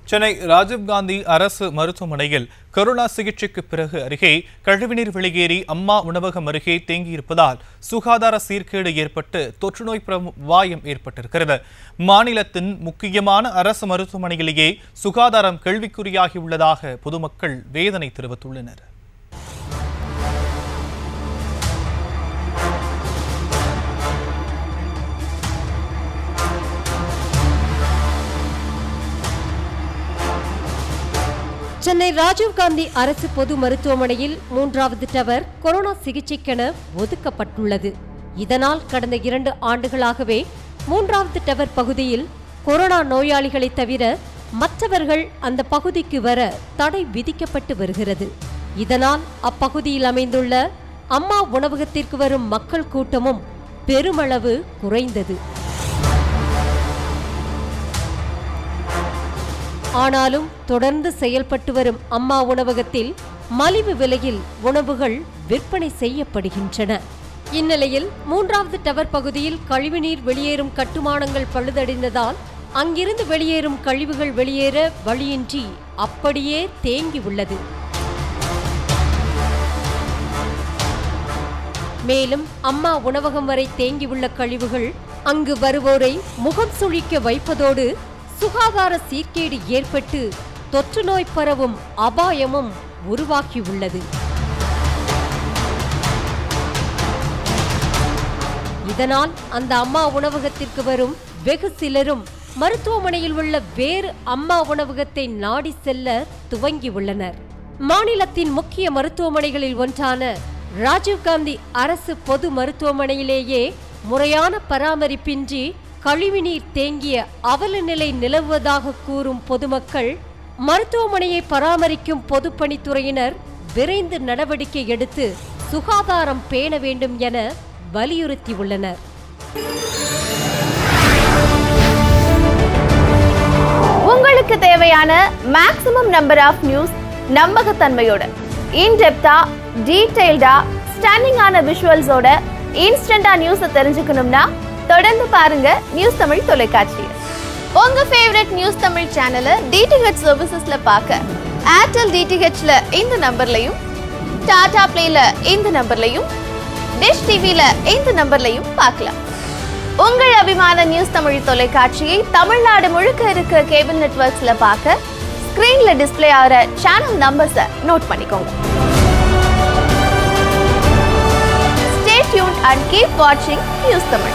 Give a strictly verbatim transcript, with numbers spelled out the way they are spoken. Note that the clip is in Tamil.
சென்னை ராஜீவ்காந்தி அரசு மருத்துவமனையில் கொரோனா சிகிச்சைக்கு பிறகு அருகே கழிவுநீர் வெளியேறி அம்மா உணவகம் அருகே தேங்கியிருப்பதால் சுகாதார சீர்கேடு ஏற்பட்டு தொற்றுநோய் வாயம் ஏற்பட்டிருக்கிறது. மாநிலத்தின் முக்கியமான அரசு மருத்துவமனையிலேயே சுகாதாரம் கேள்விக்குறியாகியுள்ளதாக பொதுமக்கள் வேதனை தெரிவித்துள்ளனர். சென்னை ராஜீவ்காந்தி அரசு பொது மருத்துவமனையில் மூன்றாவது டவர் கொரோனா சிகிச்சைக்கென ஒதுக்கப்பட்டுள்ளது. இதனால் கடந்த இரண்டு ஆண்டுகளாகவே மூன்றாவது டவர் பகுதியில் கொரோனா நோயாளிகளை தவிர மற்றவர்கள் அந்த பகுதிக்கு வர தடை விதிக்கப்பட்டு வருகிறது. இதனால் அப்பகுதியில் அமைந்துள்ள அம்மா உணவகத்திற்கு வரும் மக்கள் கூட்டமும் பெருமளவு குறைந்தது. ஆனாலும் தொடர்ந்து செயல்பட்டு வரும் அம்மா உணவகத்தில் மலிவு விலையில் உணவுகள் விற்பனை செய்யப்படுகின்றன. இந்நிலையில் மூன்றாவது டவர் பகுதியில் கழிவுநீர் வெளியேறும் கட்டுமானங்கள் பழுதடைந்ததால் அங்கிருந்து வெளியேறும் கழிவுகள் வெளியேற வழியின்றி அப்படியே தேங்கி உள்ளது. மேலும் அம்மா உணவகம் வரை தேங்கியுள்ள கழிவுகள் அங்கு வருவோரை முகம் சுழிக்க வைப்பதோடு சுகாதார சீர்கேடு ஏற்பட்டு தொற்று நோய் பரவும் அபாயமும் உருவாக்கியுள்ளது. இதனால் அந்த அம்மா உணவகத்திற்கு வரும் வெகு சிலரும் மருத்துவமனையில் உள்ள வேறு அம்மா உணவகத்தை நாடி செல்ல துவங்கியுள்ளனர். மாநிலத்தின் முக்கிய மருத்துவமனைகளில் ஒன்றான ராஜீவ்காந்தி அரசு பொது மருத்துவமனையிலேயே முறையான பராமரிப்பின்றி கழிவுநீர் தேங்கிய அவல நிலை நிலவுவதாக கூறும் பொதுமக்கள் மருத்துவமனையை பராமரிக்கும் பொதுப்பணித்துறையினர் விரைந்து நடவடிக்கை எடுத்து சுகாதாரம் பேண வேண்டும் என வலியுறுத்தியுள்ளனர். உங்களுக்கு தேவையான மேக்ஸிமம் நம்பர் ஆஃப் நியூஸ் நம்பகத்தன்மையோட இன்டெப்தா டீடைல்டா ஸ்டன்னிங்கான விஷுவல்ஸோட இன்ஸ்டன்டா நியூஸை தெரிஞ்சுக்கணும்னா தொடர்ந்து பாருங்க நியூஸ் தமிழ் தொலைக்காட்சியை. உங்க ஃபேவரட் நியூஸ் தமிழ் சேனலை டிடிஹெச் சர்வீசஸ்ல பார்க்க ஏர்டெல் டிடிஹெச்ல இந்த நம்பர்லையும், டாடா பிளேல இந்த நம்பர்லையும், டிஷ் டிவில இந்த நம்பர்லையும் பார்க்கலாம். உங்கள் அபிமான நியூஸ் தமிழ் தொலைக்காட்சியை தமிழ்நாடு முழுக்க இருக்க கேபிள் நெட்வொர்க்ஸ்ல பார்க்க ஸ்கிரீன்ல டிஸ்பிளே ஆகிற சேனல் நம்பர்ஸை நோட் பண்ணிக்கோங்க. Stay tuned and keep watching news Tamil.